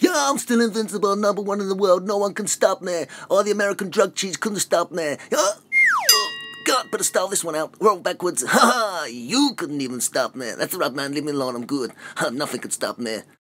Yeah, I'm still invincible, #1 in the world. No one can stop me. All the American drug cheese couldn't stop me. God, better stall this one out. Roll backwards. Ha ha! You couldn't even stop me. That's right, man. Leave me alone. I'm good. Nothing could stop me.